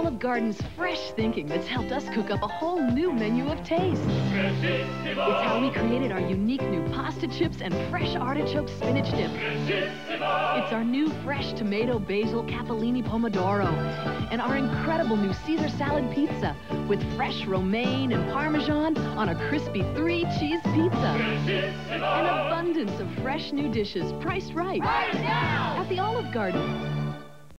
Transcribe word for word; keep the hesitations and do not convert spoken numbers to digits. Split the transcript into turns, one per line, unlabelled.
Olive Garden's fresh thinking that's helped us cook up a whole new menu of taste. It's how we created our unique new pasta chips and fresh artichoke spinach dip. It's our new fresh tomato basil capellini pomodoro and our incredible new Caesar salad pizza with fresh romaine and parmesan on a crispy three-cheese pizza. An abundance of fresh new dishes priced right.
Right now!
At the Olive Garden.